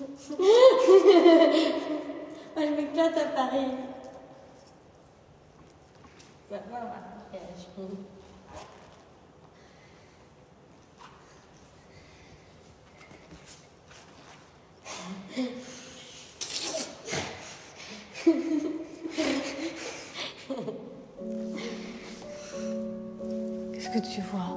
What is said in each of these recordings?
Moi, je m'éclate à Paris. Maintenant, on va faire Qu'est-ce que tu vois?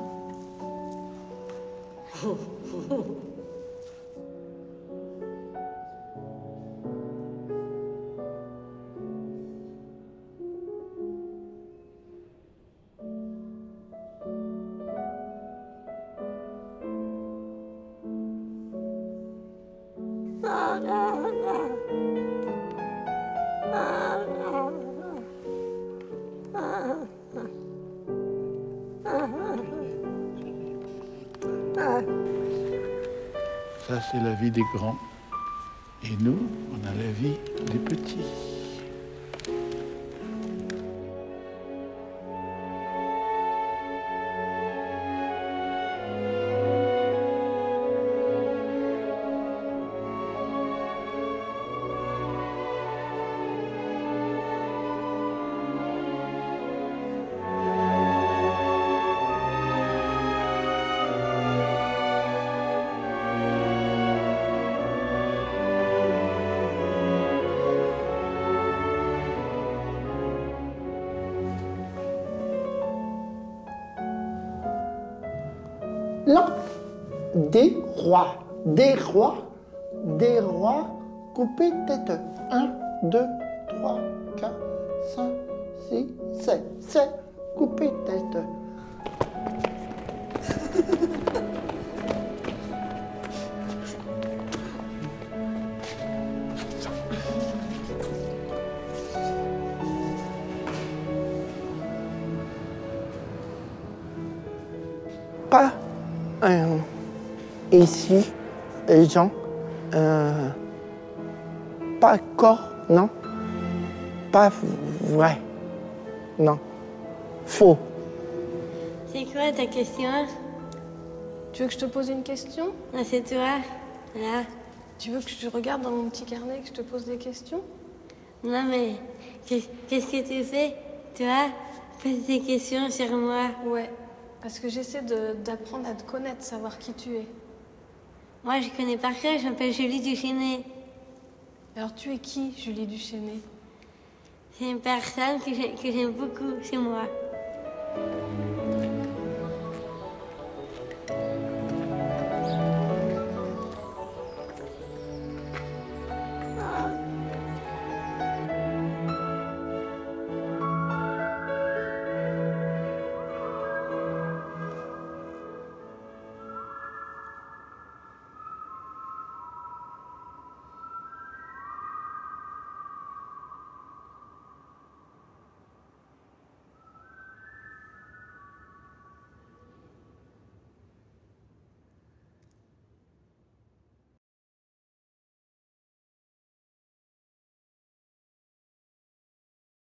Ça, c'est la vie des grands. Et nous, on a la vie des petits. L'un des rois, coupés tête. 1, 2, 3, 4, 5, 6, 7, 7, coupés tête. Pas ici, les gens, pas corps, non, pas vrai, non, faux. C'est quoi ta question? Tu veux que je te pose une question? Ah, c'est toi, là. Tu veux que je regarde dans mon petit carnet et que je te pose des questions? Non, mais qu'est-ce que tu fais, toi? Pose des questions sur moi. Ouais, parce que j'essaie d'apprendre à te connaître, savoir qui tu es. Moi, je connais par cœur, je m'appelle Julie Duchesnay. Alors tu es qui, Julie Duchesnay? C'est une personne que j'aime beaucoup, c'est moi.